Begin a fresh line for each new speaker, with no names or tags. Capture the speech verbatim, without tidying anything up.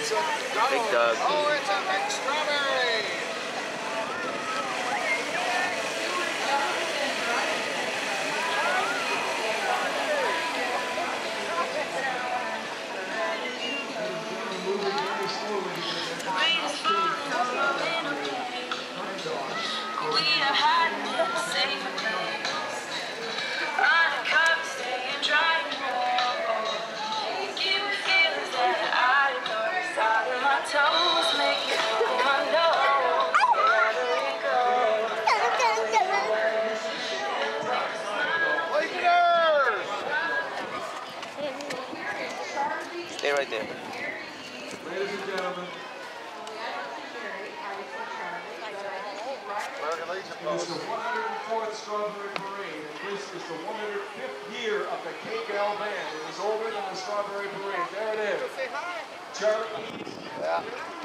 Big Doug.
Oh, it's a big strawberry.
Stay right there.
Ladies and gentlemen, it is the one hundred fourth Strawberry Parade, and this is the one hundred fifth year of the K G L Band. It is older than the Strawberry Parade. There it is. Charlie.
Yeah.